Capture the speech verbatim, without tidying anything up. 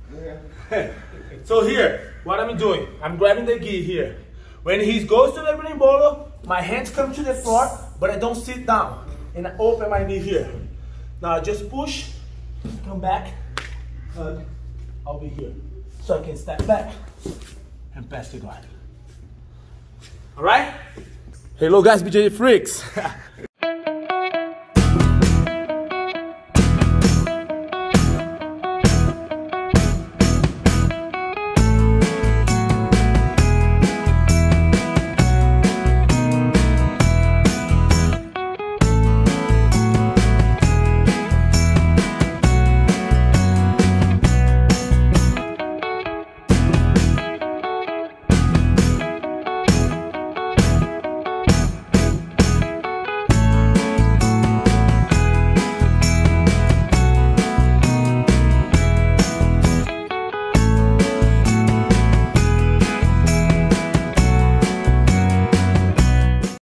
So here, what I'm doing, I'm grabbing the gi here. When he goes to the berimbolo, my hands come to the floor, but I don't sit down. And I open my knee here. Now I just push, come back, hug, I'll be here. So I can step back and pass the guard. All right? Hello guys, B J J freaks.